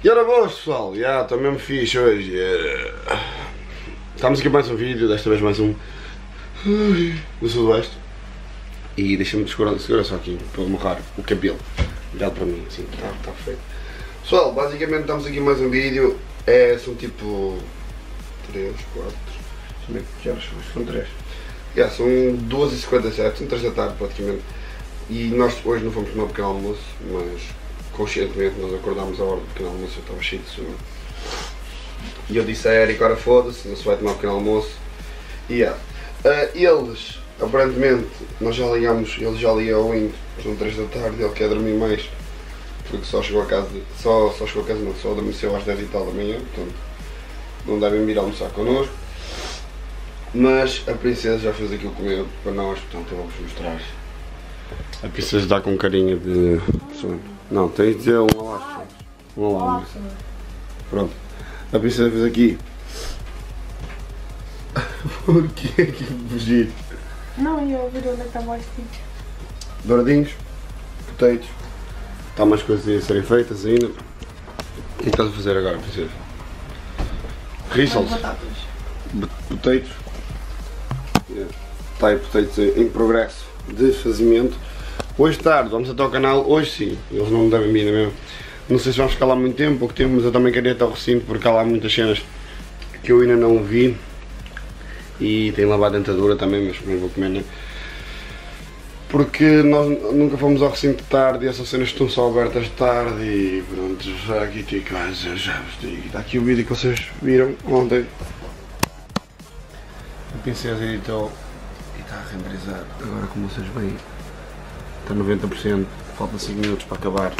E ora boas pessoal, estou mesmo fixe hoje. Estamos aqui mais um vídeo, desta vez mais um do Sudoeste. E deixa-me segurar só aqui para amarrar o cabelo. Olhado para mim, assim, está feito. Pessoal, basicamente estamos aqui mais um vídeo. São tipo 3, 4, que horas são 3. São 2h57, são 3 da tarde praticamente. E nós hoje não fomos tomar um pequeno almoço, mas conscientemente nós acordámos à hora do pequeno almoço, eu estava cheio de sono. E eu disse a Eric, ora foda-se, não se vai tomar um pequeno almoço. E eles, aparentemente, nós já ligámos, ele já liga ao Windows, são 3 da tarde, ele quer dormir mais. Porque só chegou a casa, só adormeceu às 10 e tal da manhã, portanto não devem vir almoçar connosco. Mas a princesa já fez aquilo comigo para nós, portanto eu vou-vos mostrar. A princesa está com carinha de sono. Não, tem de dizer um olá. Um olá. Pronto. A princesa fez aqui. Por que fugir? Não, eu ouvi onde é que estava os tipos. Douradinhos, potatoes. Está mais coisas a serem feitas ainda. O que estás a fazer agora, princesa? Rissoles. Potatoes. Está aí potatoes em progresso de fazimento. Hoje tarde, vamos até ao canal, hoje sim, eles não me devem vir mesmo. Não sei se vamos ficar lá muito tempo, pouco tempo, mas eu também queria ir até ao recinto porque há lá muitas cenas que eu ainda não vi. E tem lavado a dentadura também, mas não vou comer, né? Porque nós nunca fomos ao recinto tarde e essas cenas estão só abertas tarde e pronto, já aqui tem casa, já vos digo. Está aqui o vídeo que vocês viram ontem. A princesa editou e está a renderizar. Agora, como vocês veem, está 90%, falta 5 minutos para acabar.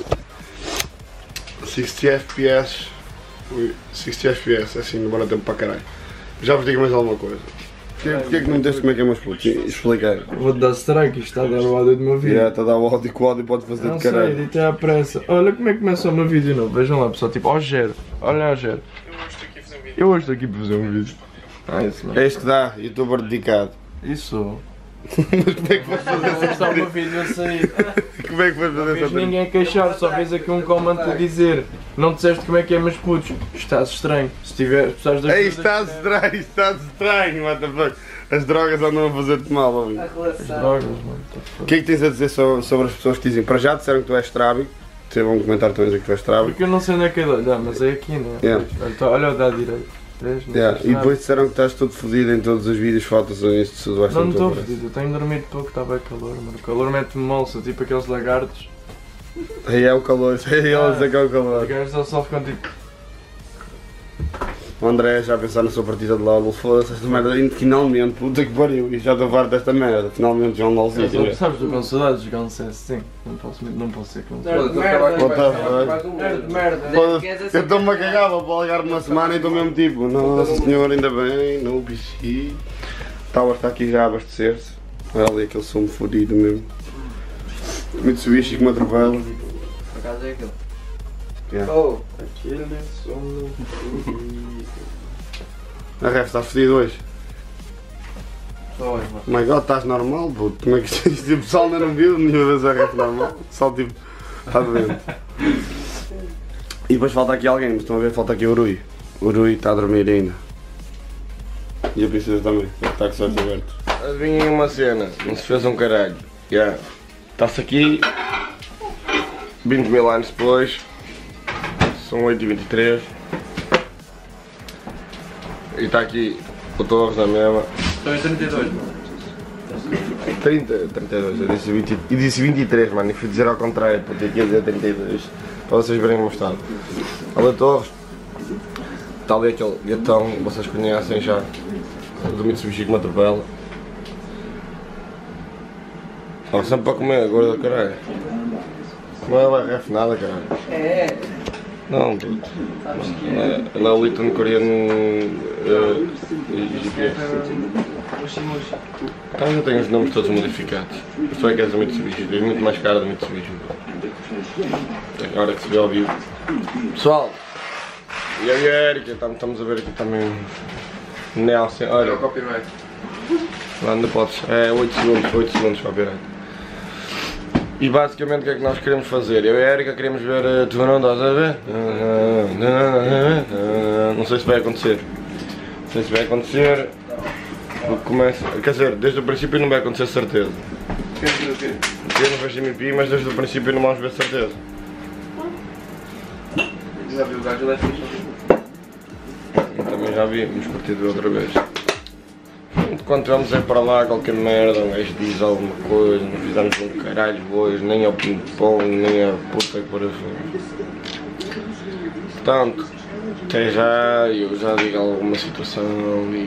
60 FPS, assim demora tempo para caralho. Já vos digo mais alguma coisa. Porquê que não me deste como é que é meus putos? Expliquei. Vou-te dar strike, isto está a dar o áudio do meu vídeo. Está a dar o áudio que o áudio pode fazer não de caralho. Não sei, editei à pressa. Olha como é que começa o meu vídeo novo, vejam lá pessoal, tipo, ó Gero, olha a Gero. Eu hoje estou aqui para fazer um vídeo. Isso mesmo. É isto que dá, youtuber dedicado. Isso. Mas como é que vais fazer essa Está o meu vídeo a sair. Como é que vais fazer essa Ninguém a queixar, só vês aqui um comment a dizer não disseste como é que é, meus putos. Estás estranho. Se precisares de Ei, estás estranho, what the fuck. As drogas andam a fazer-te mal, ouvi. As drogas, mano. O que é que tens a dizer sobre as pessoas que dizem? Para já disseram que tu és trábico. Vão comentar todos a dizer que tu és trábico. Porque eu não sei onde é que é de olhar, mas é aqui, não é? Yeah. Olha o da direita. E depois disseram que estás todo fodido em todos os vídeos, faltas nisto de Sudoeste. Não estou fodido, eu tenho dormido pouco, está bem calor, mano. O calor mete-me molça, tipo aqueles lagartos. Aí é o calor, aí eles é que é o calor. Os gajos só ficam tipo... O André já a pensar na sua partida de LOL, foda-se esta merda, finalmente, puta que pariu, e já estou farto desta merda, finalmente já um LOLzinho. Sabes, estou com saudades de jogar um CS, sim, não posso ser com Nerd de merda. Eu estou-me a cagar, vou ligar-me uma semana e estou mesmo tipo, nossa senhora, ainda bem, no PC. O Tower está aqui já a abastecer-se, olha ali aquele som fodido mesmo. Mitsubishi que me atropela. Por acaso é aquele. Oh, aquele som fodido. A ref está fodido hoje. Só é, Oh my god, estás normal, puto? Como é que isto o pessoal ainda não viu nenhuma vez a ref normal? O pessoal tipo, está doente. E depois falta aqui alguém, mas estão a ver, falta aqui o Urui. O Urui está a dormir ainda. E a princesa também, está com os olhos abertos. Adivinhem uma cena, não se fez um caralho. Está-se aqui, 20 mil anos depois, são 8h23. E está aqui o Torres na mesma. Estou em 32. 32, eu disse 20, e disse 23, mano, e fui dizer ao contrário, para ter que dizer 32, para vocês verem o meu estado. Olha Torres, está ali aquele gatão, vocês conhecem já, do Mitsubishi que me atropela. Estava sempre para comer, gorda caralho. Não é lá ref nada, caralho. É. Não, puto. Ela é o Litton coreano GPS. Eu tenho os nomes todos modificados. Isto é que é do Mitsubishi, é muito mais caro do Mitsubishi. Agora que se vê ao vivo. Pessoal, e a Erika, estamos a ver aqui também Nelson. Olha, Copyright. lá ainda podes. É 8 segundos copyright. E basicamente o que é que nós queremos fazer? Eu e a Erika queremos ver Tu Não Estás a Ver? Não sei se vai acontecer. Não sei se vai acontecer. Porque começa. Quer dizer, desde o princípio não vai acontecer certeza. Quer dizer o quê? Eu não vejo MP, mas desde o princípio não vamos ver certeza. Já vi o gajo lá fixe. Também já vimos partido outra vez. Quando vamos é para lá qualquer merda, um gajo diz alguma coisa, não fizemos um caralho hoje, nem ao ping-pong, nem a puta que por aí. Portanto, até já, eu já digo alguma situação e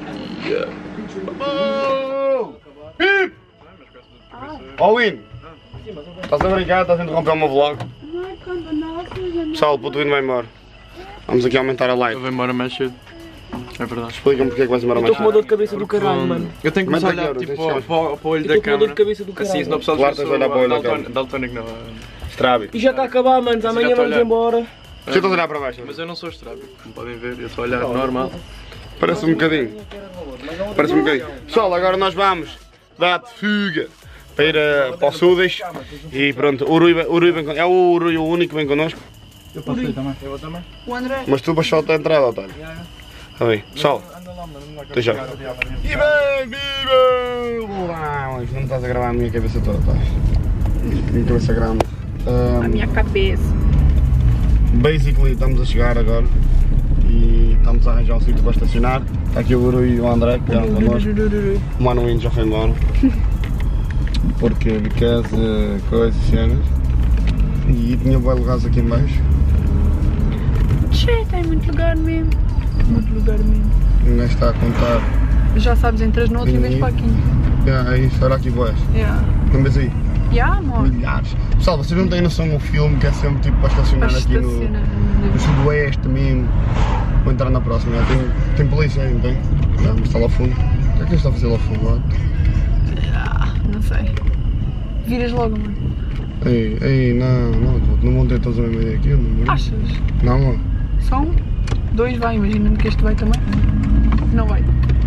All in! Estás a brincar? Estás a interromper o meu vlog? Pessoal, o puto vai embora. Vamos aqui aumentar a live. Eu vou embora mais cedo. É verdade. Explica-me porque é que vais embora mais Estou com uma dor de cabeça do caralho, mano. Eu tenho que começar a olhar Mete aqui, tipo, Euros, para o olho da Estou com uma dor câmera. de cabeça do caralho. Assim, senão o pessoal Claro, já tens de olhar para o olho da câmera. daltónico não. Estrábico. E já está a acabar, mano. já Amanhã estou a vamos olhar. embora. Deixa eu olhar para baixo. Mas eu não sou estrábico, como podem ver, eu estou a olhar normal. Parece um bocadinho. Parece um bocadinho. Pessoal, agora nós vamos dar de fuga para ir para o Sudas. E pronto, o Rui é o Rui o único que vem connosco. Eu passei também. Eu vou também. O André. Mas tu baixou a entrada, Otário. Está bem. Pessoal, até já. E bem, viva! Olá, mas não estás a gravar a minha cabeça toda, tá? Minha cabeça grande. A minha cabeça. Basically, estamos a chegar agora e estamos a arranjar um sítio para estacionar. Está aqui o Rui e o André que vieram connosco. O Manuíno já foi embora. Porque coisas, cenas. E tinha bons lugares aqui em baixo. Che, tem muito lugar mesmo. Muito lugar mesmo. Um gajo está a contar. Já sabes, entras no outro e vens para aqui. É isso, olha aqui boas. Yeah. Não vês aí? Yeah, amor. Milhares. Pessoal, vocês não têm noção do filme que é sempre tipo para estacionar Para aqui estacionar. no sudoeste mesmo. Vou entrar na próxima. Tem polícia aí, não tem? Não, mas está lá ao fundo. O que é que está a fazer lá ao fundo? Não sei. Viras logo, mano. Ei, não vão ter todos a mesma ideia aqui, não. Achas? Não, mano. Só um? Dois vai, imagina que este vai também. Não vai.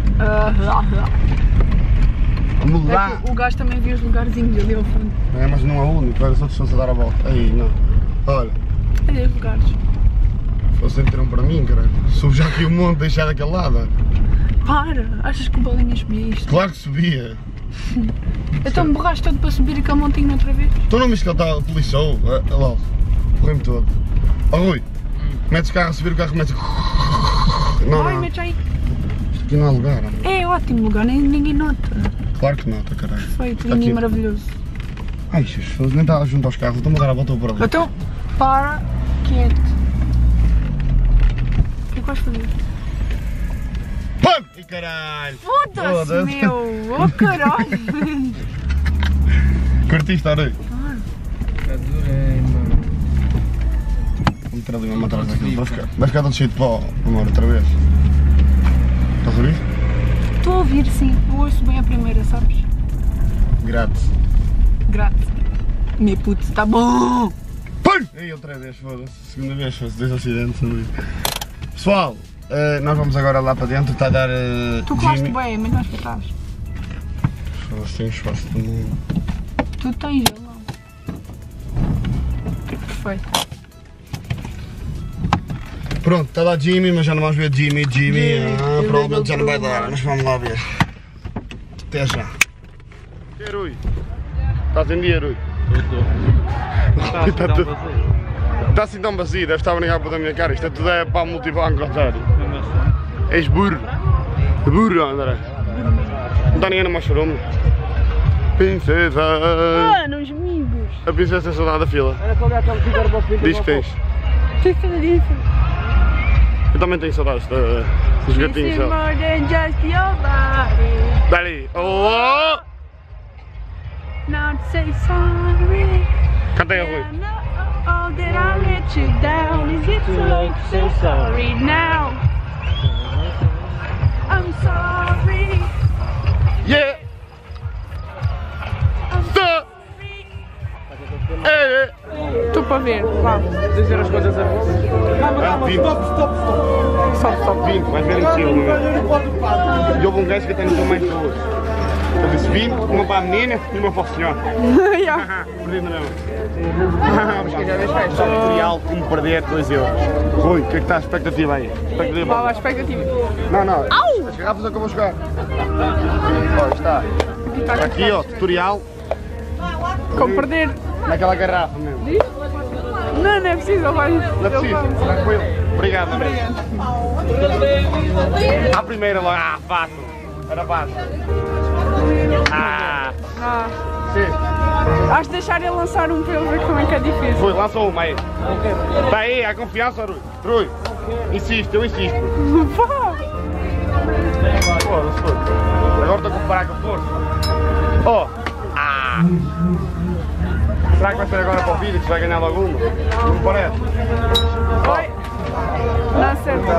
Vamos É lá! que o gajo também viu os lugarzinhos ali ao fundo. É, mas não é o único, os outros estão-se a dar a volta. Aí, não. Olha, Cadê os lugares? vocês tiram para mim, caralho. Subo já aqui um monte, deixar daquele lado. Para! Achas que o Bolinha subia isto? Claro que subia. Então me borraste todo para subir aquele montinho outra vez? Tu não viste que ele está poliçou? Olha lá, correu-me todo. Ó Rui, metes o carro a subir, o carro mete. Não, Vai, não. mete aí. Isto aqui não é lugar. Não. É ótimo lugar, ninguém nota. Claro que nota, caralho. Perfeito, Está lindo e aqui. maravilhoso. Ai, Jesus, nem estava junto aos carros, estou-me a dar a volta por ali. Então, para, quieto. O que é que vais fazer? Pum! E caralho! Foda-se, Foda-se. meu! Oh caralho! Curtiste, Rui? Adorei, mano. Vou meter ali uma atrás daquilo. Vai ficar todo cheio de pó, amor, outra vez. Estás a ouvir? Estou a ouvir, sim. Eu ouço bem a primeira, sabes? Grátis. Grátis. Meu puto, tá bom! Pum! Ei, outra vez, foda-se. Segunda vez, foda-se, dois acidentes. Pessoal, nós vamos agora lá para dentro, está a dar. Tu colaste bem, mas mais para trás. Foda-se, tem esforço do mundo. Tu tens, eu não. Perfeito. Pronto, está lá Jimmy, mas já não vamos ver Jimmy. Provavelmente já não vai dar, mas vamos lá ver. Até já. E Rui? Estás em dia, Rui? Está assim tão vazio, deve estar a brincar para a minha cara. Isto é tudo para o multibanco, otário. És burro. Burro, André. Não está ninguém no machurume. Princesa. Mano, os amigos. A princesa tem saudade da fila. Era para olhar aquele que era para o Diz que tens. Fica disso. Eu também tenho saudades dos gatinhos. This is more than just your body. Dali. Oh! Now say sorry. Canta aí, Rui. I know that I let you down. Is it too late to say sorry now? I'm sorry. Yeah! I'm Stop! sorry. Estou para ver, vá. Dizer as coisas a vocês. Ah, 20. Stop. 20, vais ver em cima. E houve um gajo que até nos deu mais duas. Eu disse 20, uma para a menina e uma para o senhor. Yeah. Perdido não. Mas que já deixa esta tutorial como perder 2 euros. Rui, o que é que está a expectativa aí? Qual a expectativa? Não. Au! As garrafas é que eu vou jogar. Ó, está. Aqui, ó, tutorial. Como perder? Naquela garrafa mesmo. Não é preciso, ele vai. Não é preciso, tranquilo. Obrigado. Obrigado. À primeira lá, fácil. Era fácil. Sim. Acho de deixar ele lançar um para ele ver como é que é difícil. Rui, lança uma aí. Está aí, há confiança, Rui. Rui, insisto, eu insisto. Vá! Foda-se, agora estou a comparar com a força. Oh! Será que vai ser agora para o vídeo que vai ganhar logo uma? Não me parece? Oi! Não acerta.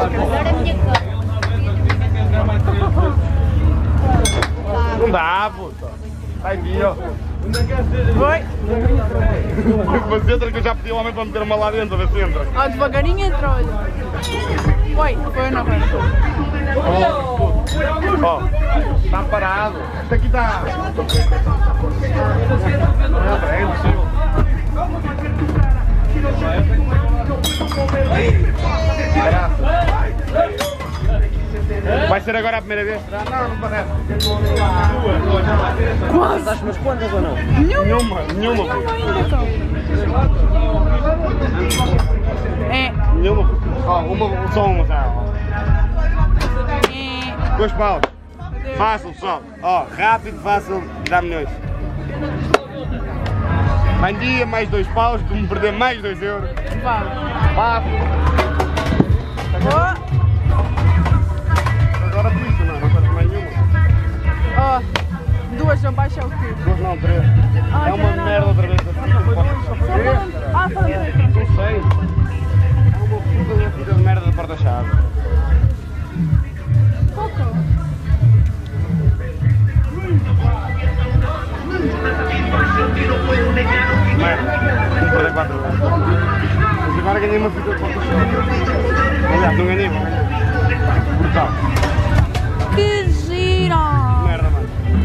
Não dá, puta. Vai aqui, ó. Oi! Mas entra que eu já pedi ao homem para meter uma lá dentro, a ver se entra. Ó, devagarinho entra, olha. Oi, foi ou não foi? Ó, está parado. Isto aqui está. É impossível. Vai ser agora a primeira vez? Não, não parece. Quase! Dás umas quantas ou não? Nenhuma. Não ainda, então. É. Nenhuma. Ó, só uma, tá? É. 2 paus. Fácil, pessoal. Ó, rápido, fácil, dá milhões. Mais dia, mais 2 paus, como perder mais 2 euros. Vá. Fácil. Ó. Agora por isso, não perde mais nenhuma. Ó. 2 abaixo é o quê? 2 não, 3. É uma merda outra vez assim. Falando. Não sei. É uma puta de merda da porta-chave. Merda, vou perder 4 euros. Mas agora ganhei uma fita de porta-chave. Aliás, não ganhei, vou ganhar. Brutal. Que gira! Merda, mano.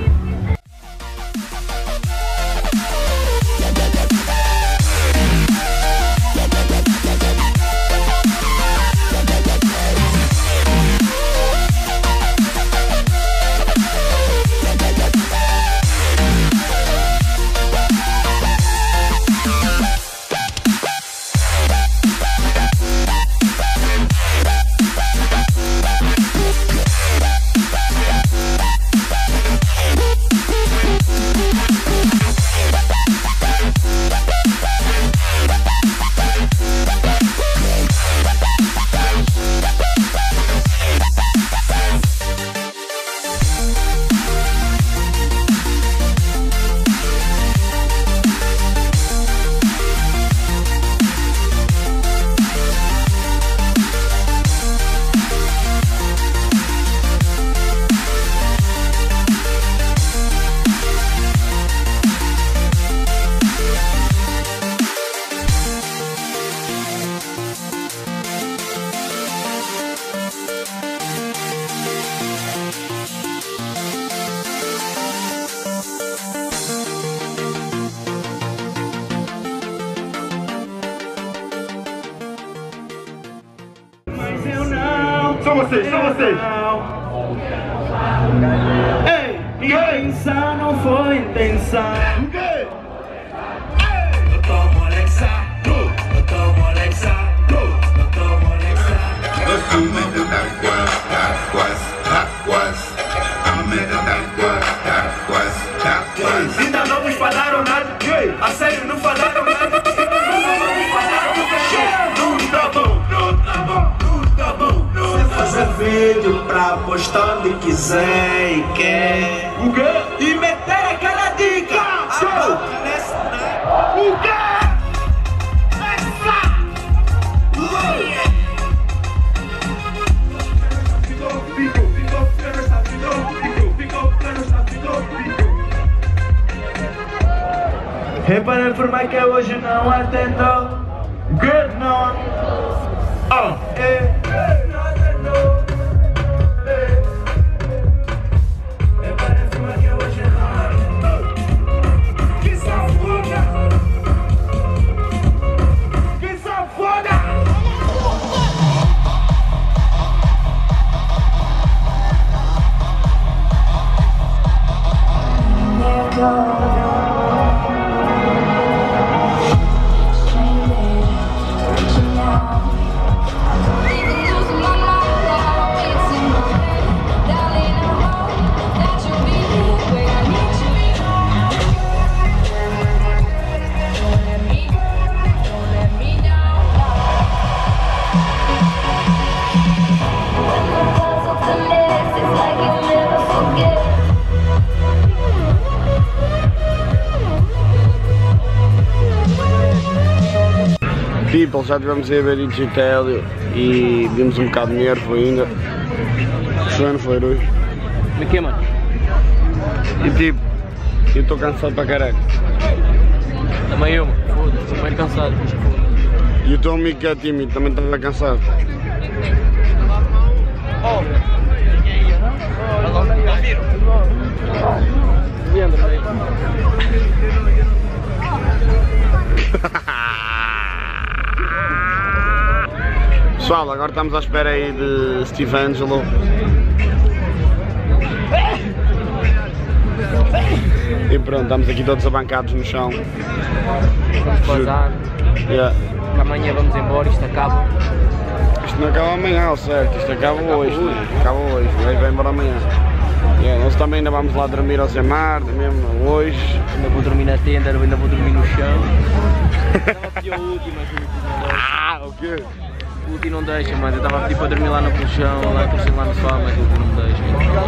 São vocês. Ei, Intenção não foi intenção. o quê? Eu tomo Alexa, eu tomo Alexa, eu tomo Alexa. Ainda não nos falaram nada, a sério não falaram nada. Não vamos falar do tá bom. Fazer vídeo pra postar onde quiser e quer. O quê? E meter aquela dica. O quê? Reparando por mais que hoje não atendeu. Good não. Não atendeu. Reparando por mais que hoje People, já estivemos a ver Digitélio e vimos um bocado de nervo ainda. Não foi hoje. Me queima. E tipo, eu estou cansado para caralho. Também eu, mano. Foda-se, estou bem cansado. E o teu amigo que é tímido também está cansado. Pessoal, agora estamos à espera aí de Steve Angelo. E pronto, estamos aqui todos abancados no chão. Vamos bazar. Yeah. Que amanhã vamos embora, isto acaba. Isto não acaba amanhã, ao certo, isto acaba hoje. Acaba hoje, vai embora amanhã. Yeah, nós também ainda vamos lá dormir ao Zemar, mesmo hoje. Ainda vou dormir na tenda, ainda vou dormir no chão. Estava a pedir o último, mas o último não deixa. Ah, o quê? O último não deixa, mas eu estava a pedir para dormir lá no colchão, lá no sofá, mas o último não deixa.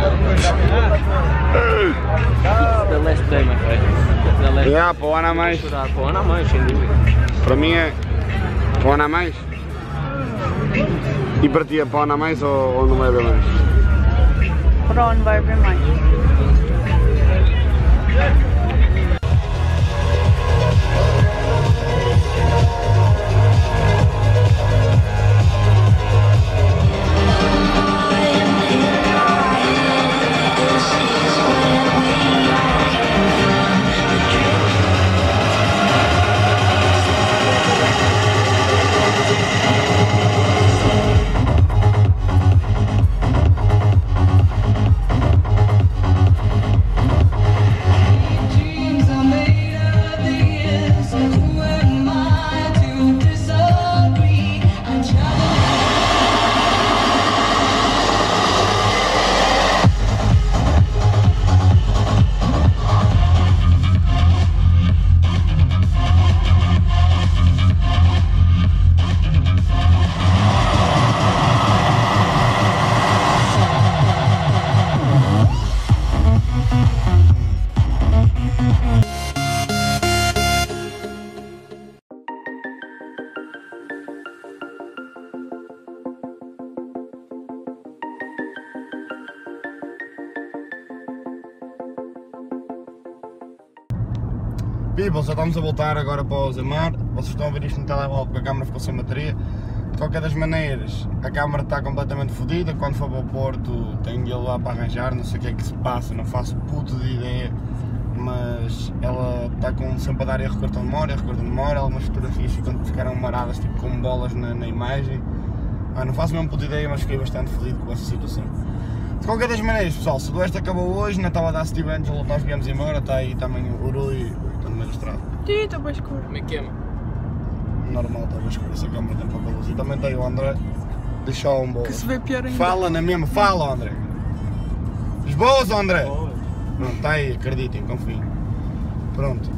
The last day, my friend. The last Yeah, para o ano a mais. chorar, para o ano a mais, sem dúvida. Para mim é para o ano a mais. E para ti é para o ano a mais ou não vai haver mais? Para onde vai haver mais? People, já estamos a voltar agora para o Zemar. Vocês estão a ver isto no telemóvel porque a câmera ficou sem bateria. De qualquer das maneiras, a câmera está completamente fodida. Quando for para o Porto, tenho de ir lá para arranjar. Não sei o que é que se passa, não faço puto de ideia. Mas ela está sempre a dar erro cartão de memória. Algumas fotografias ficaram maradas, tipo com bolas na imagem. Não faço mesmo puta ideia, mas fiquei bastante fodido com essa situação. De qualquer das maneiras, pessoal, se o Oeste acabou hoje, não estava a dar Steve Angelo, nós viemos embora. Está aí também o Urui. No meio da estrada. Sim, está bem escuro. Me queima. Normal, está bem escuro, essa câmera tem pouca luz. E também tem o André, deixou um bolo. Que se vê pior ainda. Fala na mesma, fala André. Diz boas André. Pronto, está aí, acreditem, confiem. Pronto,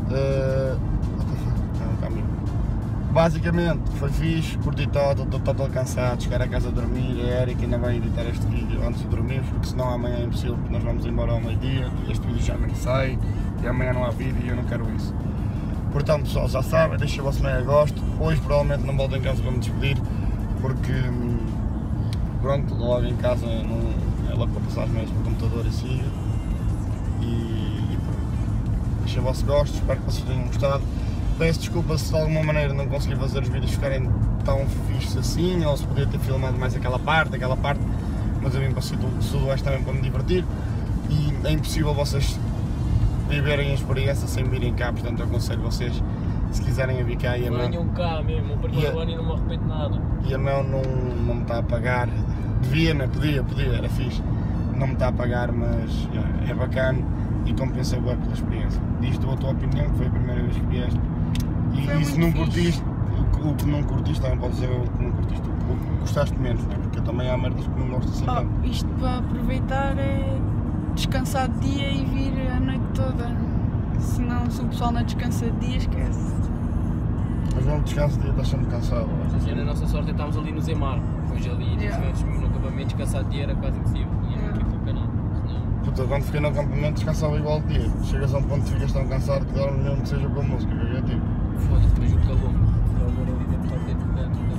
caminho. Basicamente, foi fixe, curti todo, estou todo cansado, chegar a casa a dormir. A Erika ainda vai editar este vídeo antes de dormir, porque senão amanhã é impossível, porque nós vamos embora ao meio-dia. Este vídeo já nem sai. E amanhã não há vídeo e eu não quero isso. Portanto, pessoal, já sabem, deixem o vosso mega gosto. Hoje provavelmente não volto em casa para me despedir, porque pronto, logo em casa não, é logo para passar as meias para o computador e siga. E pronto. Deixem o vosso gosto, espero que vocês tenham gostado. Peço desculpa se de alguma maneira não consegui fazer os vídeos ficarem tão fixos assim, ou se podia ter filmado mais aquela parte, mas eu vim para o Sudoeste também para me divertir. E é impossível vocês viverem a experiência sem virem cá, portanto eu aconselho vocês, se quiserem vir cá. E a venham cá mesmo, o primeiro ano e não me arrependo nada. E a mão não me está a pagar, devia, não podia, era fixe, não me está a pagar, mas é bacana e compensa bem pela experiência. Diz-te a tua opinião, que foi a primeira vez que vieste, e se não curtiste, o que não curtiste também pode dizer o que não curtiste, o que gostaste menos, né? Porque também há merdas que não gosto assim tanto. Isto para aproveitar é descansar de dia e vir a noite toda. Senão, se o pessoal não descansa de dia, esquece. Mas não descansa de dia, estás sempre cansado. E na nossa sorte estávamos ali no Zemar. Depois ali, no acampamento, descansar de dia era quase impossível. E aqui para o canal. Puta, quando fiquei no acampamento descansava igual de dia. Chegas a um ponto que ficas tão cansado que dormes mesmo que seja com a música, que é tipo. Foda-se, depois o calor. O calor ali dentro está dentro.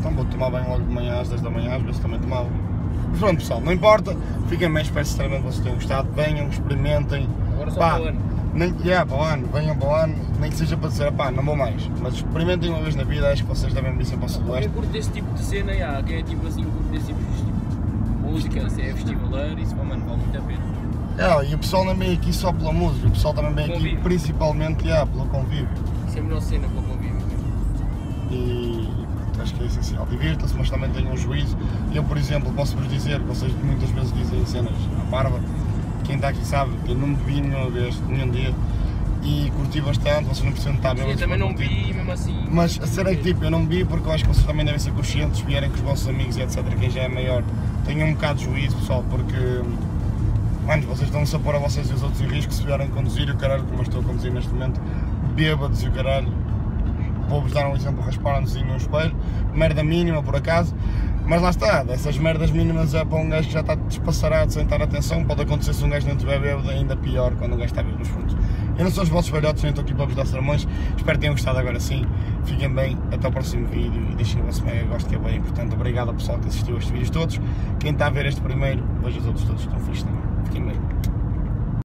então vou tomar banho logo de manhã às 10 da manhã, às vezes também tomava. Mas pronto pessoal, não importa, fiquem bem, espero sinceramente que vocês tenham gostado, venham, experimentem. Agora só para o ano. Para o ano, venham para o ano, nem que seja para dizer, pá, não vou mais, mas experimentem uma vez na vida, acho que vocês devem vir sempre ao Sudoeste. Quem curte desse tipo de cena, quem é tipo assim, curte desse tipo de música, se é festivaleiro, isso mano, vale muito a pena. E o pessoal não vem aqui só pela música, o pessoal também vem Convívio. aqui principalmente pelo convívio. Isso é a melhor cena para o convívio. E acho que é essencial, divirtam-se, mas também tenham um juízo. Eu, por exemplo, posso-vos dizer, vocês muitas vezes dizem cenas à parva, quem está aqui sabe que eu não bebi nenhuma vez, nenhum dia, e curti bastante, vocês não precisam estar bem. Eu também não vi, mesmo assim. Mas a cena é que tipo, eu não bebi porque eu acho que vocês também devem ser conscientes, vierem com os vossos amigos e etc, quem já é maior, tenham um bocado de juízo pessoal, porque mano, vocês estão-se a pôr a vocês e os outros em risco se vierem conduzir e o caralho, como eu estou a conduzir neste momento, bêbados e o caralho. Vou-vos dar um exemplo, rasparam-nos no espelho, merda mínima por acaso, mas lá está, dessas merdas mínimas é para um gajo que já está despassarado sem dar atenção, pode acontecer se um gajo não estiver bêbado, ainda pior quando um gajo está bêbado nos fundos. Eu não sou os vossos velhotes, nem estou aqui para vos dar sermões, espero que tenham gostado agora sim, fiquem bem, até o próximo vídeo e deixem o vosso mega gosto que é bem importante, obrigado ao pessoal que assistiu a estes vídeos todos, quem está a ver este primeiro, veja os outros todos, estão fixos também.